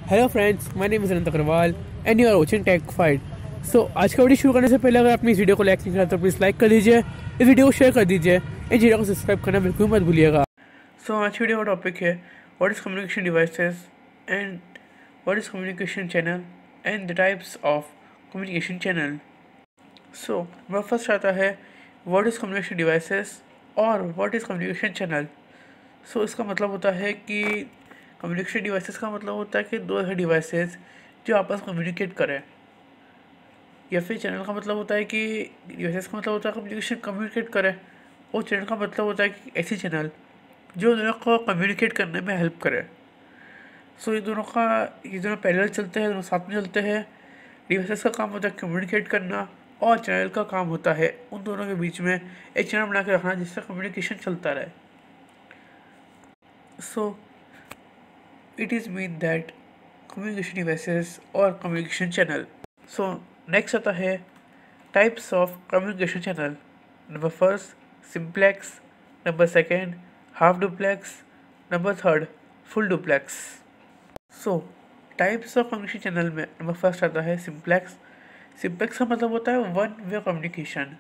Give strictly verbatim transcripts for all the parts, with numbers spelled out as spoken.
Hello friends, my name is Anant Agrawal and you are watching tech fight. So आज का video शुरू करने से पहले अगर आपने इस वीडियो को लाइक नहीं किया तो प्लीज़ लाइक कर दीजिए, इस वीडियो को शेयर कर दीजिए, इस वीडियो को सब्सक्राइब करना बिल्कुल मत भूलिएगा। सो so, आज वीडियो का टॉपिक है what is communication devices and what is communication channel and the types of communication channel. So मेरा फर्स्ट आता है व्हाट इज़ कम्युनिकेशन डिवाइसेस और what is communication channel. So इसका मतलब होता है कि कम्युनिकेशन डिवाइसेस का मतलब होता है कि दो ऐसे डिवाइसेस जो आपस में कम्युनिकेट करें, या फिर चैनल का मतलब होता है कि डिवाइसेस का मतलब होता है कम्युनिकेशन कम्युनिकेट करें, और चैनल का मतलब होता है कि ऐसी चैनल जो दोनों को कम्युनिकेट करने में हेल्प करे। सो ये दोनों का ये दोनों पैरेलल चलते हैं, दोनों साथ में चलते हैं। डिवाइसेस का काम होता है कम्युनिकेट करना और चैनल का काम होता है उन दोनों के बीच में एक चैनल बना के रखना जिससे कम्युनिकेशन चलता रहे। सो it is mean that communication devices or communication channel. So next आता है types of communication channel. Number first simplex, number second half duplex, number third full duplex. So types of communication channel में number first आता है simplex. simplex का मतलब होता है one way communication.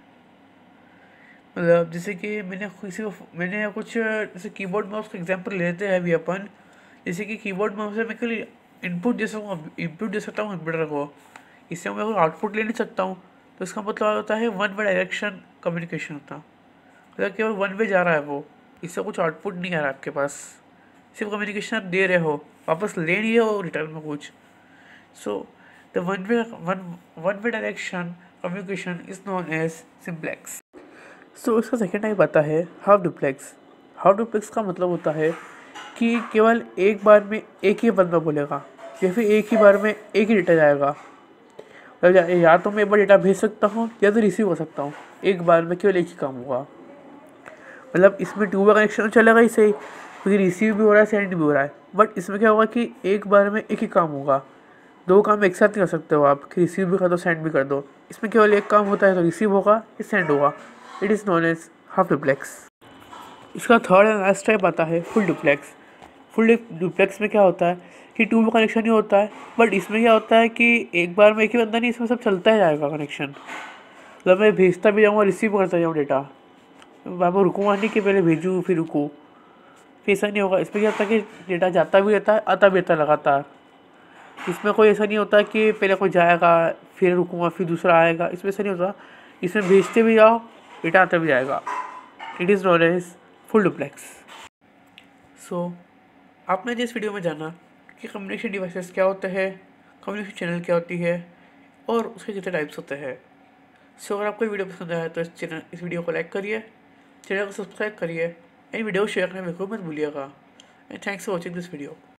मतलब जैसे कि मैंने किसी को मैंने कुछ जैसे कीबोर्ड माउस का एग्जांपल लेते हैं अभी अपन, जैसे कि कीबोर्ड माउस से मैं केवल इनपुट दे सकूँ इनपुट दे सकता हूँ कंप्यूटर को, इससे मैं कोई आउटपुट ले नहीं सकता हूँ। तो इसका मतलब होता है वन वे डायरेक्शन कम्युनिकेशन होता, मतलब केवल वन वे जा रहा है वो, इससे कुछ आउटपुट नहीं आ रहा आपके पास, सिर्फ कम्युनिकेशन आप दे रहे हो, वापस ले नहीं रहे हो रिटर्न में कुछ। So the one way one one way direction communication is known as simplex. So इसका सेकेंड टाइप आता है हाफ डुप्लेक्स। हाफ डुप्लेक्स का मतलब होता है कि केवल एक बार में एक ही बंदा बोलेगा, या फिर एक ही बार में एक ही डेटा जाएगा। मतलब या तो मैं एक बार डेटा भेज सकता हूँ या तो रिसीव कर सकता हूँ, एक बार में केवल एक ही काम होगा। मतलब इसमें टू वे कनेक्शन चलेगा ही सही, क्योंकि रिसीव भी हो रहा है सेंड भी हो रहा है, बट इसमें क्या होगा कि एक बार में एक ही काम होगा। दो काम एक साथ नहीं कर सकते हो आप कि रिसीव भी कर दो सेंड भी कर दो। इसमें केवल एक काम होता है, तो रिसीव होगा या सेंड होगा। It is known as half duplex. इसका थर्ड एंड लास्ट टाइप आता है फुल डुप्लेक्स। फुल डुप्लेक्स में क्या होता है कि टू वे कनेक्शन ही होता है, बट इसमें क्या होता है कि एक बार में एक ही बंदा नहीं, इसमें सब चलता ही जाएगा कनेक्शन। मतलब मैं भेजता भी जाऊँगा रिसीव करता जाऊँ डेटा, बाबा रुकूँगा नहीं कि पहले भेजूँ फिर रुकूँ, फिर ऐसा नहीं होगा। इसमें क्या होता है कि डेटा जाता भी रहता है आता भी रहता है लगातार। इसमें कोई ऐसा नहीं होता कि पहले कोई जाएगा फिर रुकूँगा फिर दूसरा आएगा, इसमें ऐसा नहीं होता। इसमें भेजते भी जाओ डेटा आता भी जाएगा। It is known as full duplex. So आपने जिस वीडियो में जाना कि कम्युनिकेशन डिवाइसेस क्या होते हैं, कम्युनिकेशन चैनल क्या होती है और उसके कितने टाइप्स होते हैं। सो so, अगर आपको वीडियो पसंद आया तो इस चैनल इस वीडियो को लाइक करिए, चैनल को सब्सक्राइब करिए एंड वीडियो शेयर करना बिल्कुल मत भूलिएगा। And thanks for watching this video.